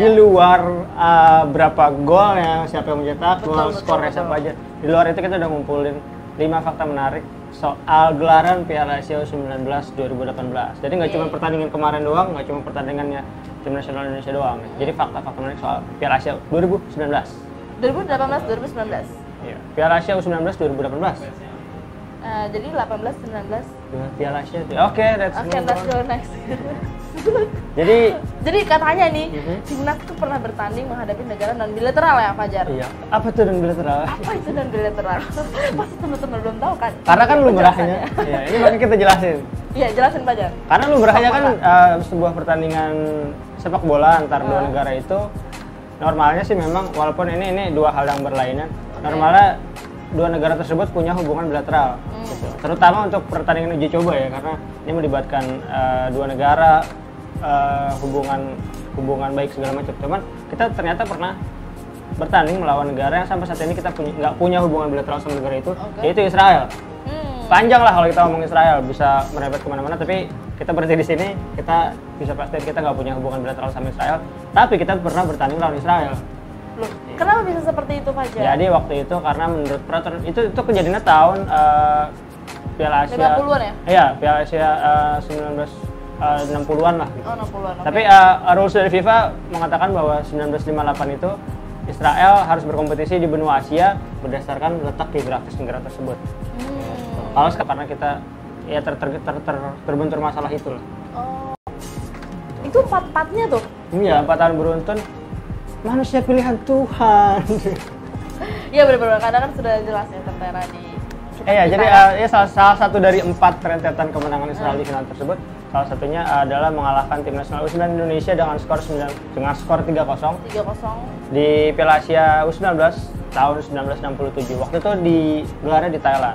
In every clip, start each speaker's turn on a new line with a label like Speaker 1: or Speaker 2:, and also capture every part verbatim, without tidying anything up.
Speaker 1: Di luar uh, berapa golnya, siapa yang mencetak, gol, skornya siapa aja. Di luar itu kita udah ngumpulin lima fakta menarik soal gelaran Piala Asia U sembilan belas dua ribu delapan belas. Jadi nggak okay. cuma pertandingan kemarin doang, nggak cuma pertandingannya tim nasional Indonesia doang. Hmm. Jadi fakta-fakta menarik soal Piala Asia dua ribu sembilan belas.
Speaker 2: dua ribu delapan belas dua ribu sembilan belas.
Speaker 1: Iya, Piala Asia U sembilan belas dua ribu delapan belas.
Speaker 2: Uh, jadi delapan belas sembilan belas.
Speaker 1: Ya, Piala Asia. Oke, okay, let's
Speaker 2: okay,
Speaker 1: go.
Speaker 2: let's go next.
Speaker 1: jadi
Speaker 2: jadi katanya nih,
Speaker 1: uh-huh.
Speaker 2: timnas tuh pernah bertanding menghadapi negara non bilateral ya, Fajar?
Speaker 1: Iya. Apa tuh non bilateral?
Speaker 2: Apa itu non bilateral? Pasti teman-teman belum tahu kan?
Speaker 1: Karena kan lumrahnya. Iya, ini makanya kita jelasin.
Speaker 2: Iya, jelasin Fajar.
Speaker 1: Karena lumrahnya kan uh, sebuah pertandingan sepak bola antar uh. dua negara itu normalnya sih memang walaupun ini ini dua hal yang berlainan, okay. normalnya dua negara tersebut punya hubungan bilateral, hmm. gitu. Terutama untuk pertandingan uji coba ya, karena ini melibatkan uh, dua negara, uh, hubungan hubungan baik segala macam. Cuman kita ternyata pernah bertanding melawan negara yang sampai saat ini kita punya nggak punya hubungan bilateral sama negara itu, okay. yaitu Israel. Hmm. Panjang lah kalau kita ngomong Israel, bisa merembet kemana-mana. Tapi kita berhenti di sini, kita bisa pastiin kita nggak punya hubungan bilateral sama Israel. Tapi kita pernah bertanding lawan Israel.
Speaker 2: Loh, kenapa bisa seperti itu, Fajar?
Speaker 1: Jadi waktu itu karena menurut peraturan itu itu kejadiannya tahun uh, Piala Asia
Speaker 2: lima puluhan ya?
Speaker 1: Iya, Piala Asia uh, sembilan belas enam puluhan lah gitu.
Speaker 2: Oh, enam puluhan. Okay.
Speaker 1: Tapi uh, rules dari FIFA mengatakan bahwa seribu sembilan ratus lima puluh delapan itu Israel harus berkompetisi di benua Asia berdasarkan letak geografis negara tersebut. Hmm. Kalau karena kita ya ter, ter, ter, ter, terbentur masalah itu lah.
Speaker 2: Oh. Itu empat-empatnya tuh?
Speaker 1: Iya, empat tahun beruntun. Manusia pilihan Tuhan.
Speaker 2: Iya benar-benar, karena kan sudah jelas ya tertera di.
Speaker 1: Eh ya, jadi uh, ya salah, salah satu dari empat rentetan kemenangan Israel hmm. di final tersebut, salah satunya adalah mengalahkan tim nasional U sembilan Indonesia dengan skor sembilan dengan skor tiga kosong.
Speaker 2: tiga kosong.
Speaker 1: Di Piala Asia U sembilan belas tahun seribu sembilan ratus enam puluh tujuh. Waktu itu digelarnya di Thailand.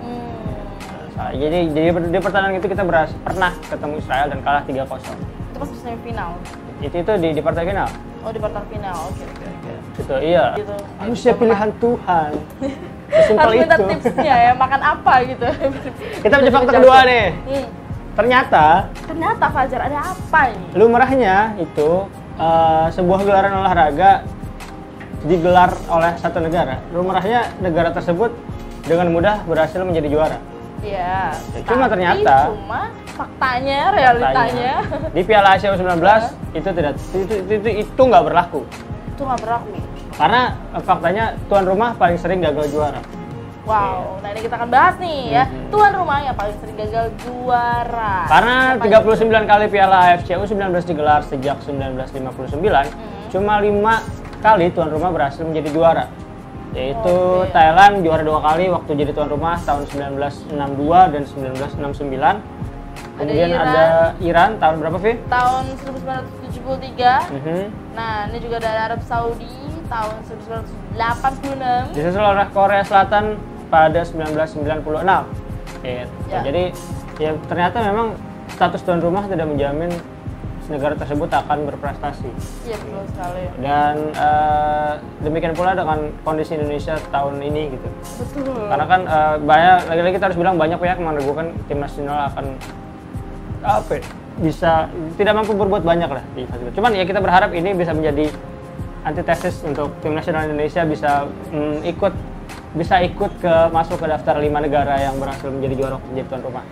Speaker 1: Hmm. Jadi jadi di pertandingan itu kita beras, pernah ketemu Israel dan kalah tiga kosong.
Speaker 2: Itu pas semifinal.
Speaker 1: Itu itu di di partai final.
Speaker 2: Oh, di partai final. Oke, oke, oke.
Speaker 1: Gitu, iya.
Speaker 2: Gitu.
Speaker 1: Manusia gitu, pilihan Tuhan.
Speaker 2: Harus minta tipsnya ya, makan apa gitu.
Speaker 1: Kita punya fakta kedua nih. Hmm. Ternyata
Speaker 2: Ternyata Fajar, ada apa ini?
Speaker 1: Lumrahnya itu uh, sebuah gelaran olahraga digelar oleh satu negara. Lumrahnya negara tersebut dengan mudah berhasil menjadi juara.
Speaker 2: Iya.
Speaker 1: Cuma ternyata
Speaker 2: cuma faktanya, realitanya
Speaker 1: faktanya, di Piala Asia U sembilan belas itu tidak itu itu itu nggak berlaku.
Speaker 2: Itu nggak berlaku.
Speaker 1: Karena faktanya tuan rumah paling sering gagal juara.
Speaker 2: Wow, yeah. Nah ini kita akan bahas nih ya, mm-hmm. tuan rumah yang paling sering gagal juara.
Speaker 1: Karena tiga puluh sembilan kali Piala A F C U sembilan belas digelar sejak seribu sembilan ratus lima puluh sembilan, mm-hmm. cuma lima kali tuan rumah berhasil menjadi juara. Yaitu okay. Thailand juara dua kali waktu jadi tuan rumah tahun seribu sembilan ratus enam puluh dua dan seribu sembilan ratus enam puluh sembilan. Kemudian ada Iran, ada Iran tahun berapa, Vi?
Speaker 2: Tahun seribu sembilan ratus tujuh puluh tiga. Mm-hmm. Nah, ini juga ada Arab Saudi tahun seribu sembilan ratus delapan puluh enam. Disusul oleh Korea Selatan pada seribu sembilan ratus sembilan puluh enam. Gitu. Ya. Jadi ya ternyata memang status tuan rumah tidak menjamin negara tersebut akan berprestasi. Iya, betul sekali. Dan uh, demikian pula dengan kondisi Indonesia tahun ini gitu. Betul. Karena kan uh, banyak lagi-lagi kita harus bilang banyak pihak meragukan tim nasional akan apa ya, bisa tidak mampu berbuat banyak lah di fase itu. Cuman ya kita berharap ini bisa menjadi antitesis untuk tim nasional Indonesia bisa mm, ikut bisa ikut ke masuk ke daftar lima negara yang berhasil menjadi juara menjadi tuan rumah.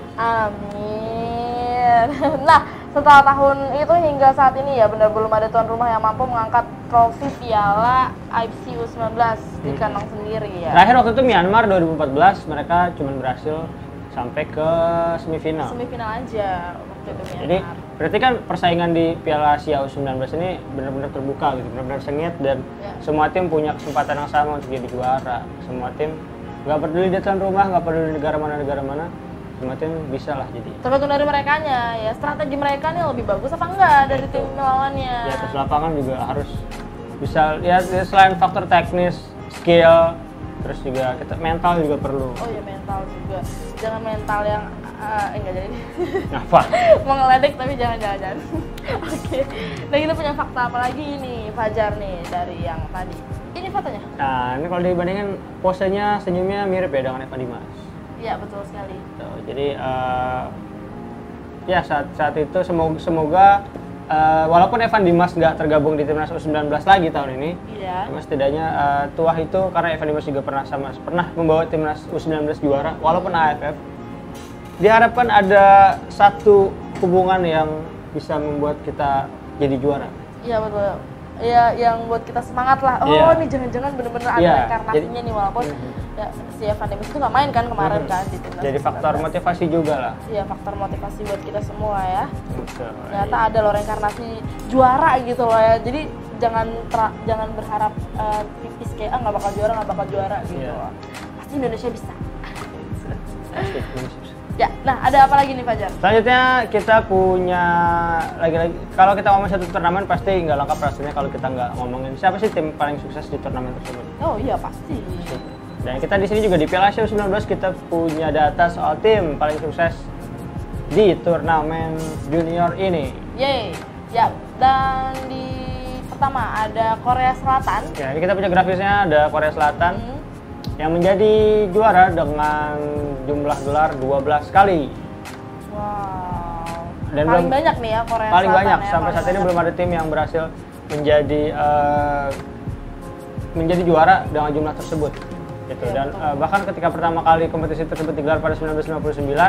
Speaker 2: Amin. Nah, setelah tahun itu hingga saat ini ya benar belum ada tuan rumah yang mampu mengangkat trofi Piala A F C U sembilan belas di kandang hmm. sendiri ya.
Speaker 1: Terakhir waktu itu Myanmar dua ribu empat belas mereka cuma berhasil sampai ke semifinal.
Speaker 2: Semifinal aja waktu itu Myanmar.
Speaker 1: Jadi berarti kan persaingan di Piala Asia U sembilan belas ini benar-benar terbuka gitu, benar-benar sengit dan ya. Semua tim punya kesempatan yang sama untuk jadi juara. Semua tim nggak peduli dia tuan rumah, nggak peduli negara mana negara mana. Semua tim bisa lah jadi.
Speaker 2: Tergantung dari merekanya ya, strategi mereka nih lebih bagus apa enggak dari tim lawannya.
Speaker 1: Di atas lapangan juga harus bisa ya selain faktor teknis, skill, terus juga kita mental juga perlu.
Speaker 2: Oh iya mental juga, jangan mental yang uh, enggak jadi.
Speaker 1: Apa?
Speaker 2: Mau ngeledek tapi jangan jangan. Oke. Nah kita punya fakta apa lagi nih Fajar nih dari yang tadi? Ini fotonya.
Speaker 1: Nah ini kalau dibandingin posenya senyumnya mirip ya dengan Evan Dimas.
Speaker 2: Iya betul sekali.
Speaker 1: Tuh, jadi uh, ya saat saat itu semoga semoga uh, walaupun Evan Dimas nggak tergabung di timnas U sembilan belas lagi tahun ini,
Speaker 2: iya.
Speaker 1: cuma setidaknya uh, tuah itu karena Evan Dimas juga pernah sama pernah membawa timnas U sembilan belas juara, walaupun A F F. Diharapkan ada satu hubungan yang bisa membuat kita jadi juara.
Speaker 2: Iya betul. Ya yang buat kita semangat lah. Oh
Speaker 1: yeah.
Speaker 2: ini jangan-jangan bener-bener ada
Speaker 1: yeah.
Speaker 2: reinkarnasinya nih walaupun mm-hmm. ya, si Evan Dimas itu nggak main kan kemarin mm-hmm. kan di timnas.
Speaker 1: Jadi faktor motivasi juga lah.
Speaker 2: Iya faktor motivasi buat kita semua ya.
Speaker 1: Betul.
Speaker 2: Ternyata ada loh reinkarnasi juara gitu loh ya. Jadi jangan tra- jangan berharap uh, tipis kayak ah nggak bakal juara nggak bakal juara gitu. Yeah. Loh. Pasti Indonesia bisa.
Speaker 1: Pasti Indonesia bisa.
Speaker 2: Ya, nah ada apa lagi nih Fajar?
Speaker 1: Selanjutnya kita punya lagi-lagi, kalau kita ngomong satu turnamen pasti nggak lengkap rasanya kalau kita nggak ngomongin siapa sih tim paling sukses di turnamen tersebut.
Speaker 2: Oh iya pasti.
Speaker 1: Dan kita di sini juga di Piala Asia U sembilan belas kita punya data soal tim paling sukses di turnamen junior ini.
Speaker 2: Yeay, ya. Dan di pertama ada Korea Selatan.
Speaker 1: Ya, ini kita punya grafisnya, ada Korea Selatan. Hmm. Yang menjadi juara dengan jumlah gelar dua belas kali.
Speaker 2: Wow.
Speaker 1: Dan
Speaker 2: paling
Speaker 1: belum,
Speaker 2: banyak nih ya Korea
Speaker 1: paling
Speaker 2: Selatan
Speaker 1: banyak
Speaker 2: ya,
Speaker 1: sampai saat
Speaker 2: banyak.
Speaker 1: ini belum ada tim yang berhasil menjadi uh, menjadi juara dengan jumlah tersebut. Gitu.
Speaker 2: Ya,
Speaker 1: dan uh, bahkan ketika pertama kali kompetisi tersebut digelar pada seribu sembilan ratus lima puluh sembilan,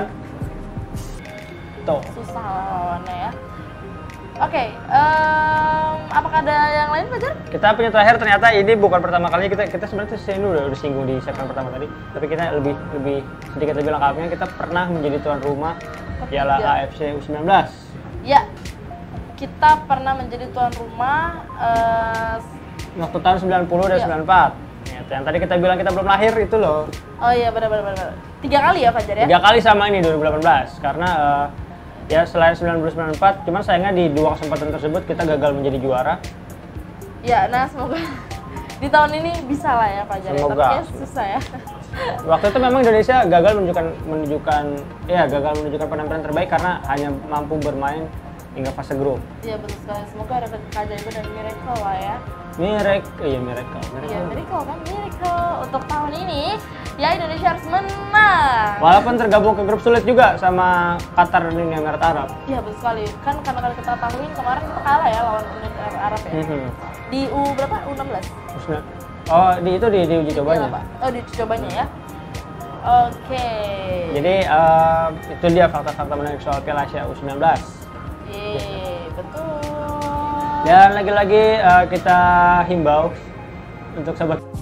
Speaker 1: tuh.
Speaker 2: Susah lah lawannya ya. Oke, okay, um, apakah ada yang lain Fajar?
Speaker 1: Kita punya terakhir ternyata ini bukan pertama kalinya kita kita sebenarnya ini udah udah singgung di segmen pertama tadi, tapi kita lebih lebih sedikit lebih lengkapnya kita pernah menjadi tuan rumah Piala A F C U sembilan belas.
Speaker 2: Ya, kita pernah menjadi tuan rumah uh,
Speaker 1: waktu tahun sembilan puluh dan ya. sembilan puluh empat. Ya, yang tadi kita bilang kita belum lahir itu loh.
Speaker 2: Oh iya benar benar benar. Tiga kali ya Fajar ya?
Speaker 1: Tiga kali sama ini dua ribu delapan belas karena uh, ya selain sembilan puluh sembilan puluh empat, cuman sayangnya di dua kesempatan tersebut kita gagal menjadi juara.
Speaker 2: Ya, nah semoga di tahun ini bisa lah ya Fajar.
Speaker 1: Semoga.
Speaker 2: Tapi ya susah ya.
Speaker 1: Waktu itu memang Indonesia gagal menunjukkan menunjukkan ya gagal menunjukkan penampilan terbaik karena hanya mampu bermain hingga fase grup.
Speaker 2: Iya betul sekali. Semoga ada keajaiban dan miracle lah ya.
Speaker 1: Miracle, iya miracle.
Speaker 2: Iya miracle kan miracle untuk tahun ini ya Indonesia harus menang.
Speaker 1: Walaupun tergabung ke grup sulit juga sama Qatar dan Uni Emirat Arab.
Speaker 2: Iya betul sekali. Kan karena kalau kita tahuin kemarin kita kalah ya lawan Uni Emirat Arab ya. Mm-hmm. Di U berapa? U enam belas.
Speaker 1: Oh di itu di, di uji cobanya.
Speaker 2: Oh di uji cobanya ya. Oke. Okay.
Speaker 1: Jadi uh, itu dia fakta-fakta menarik soal Piala Asia U sembilan belas.
Speaker 2: Iya betul.
Speaker 1: Dan lagi-lagi uh, kita himbau untuk sahabat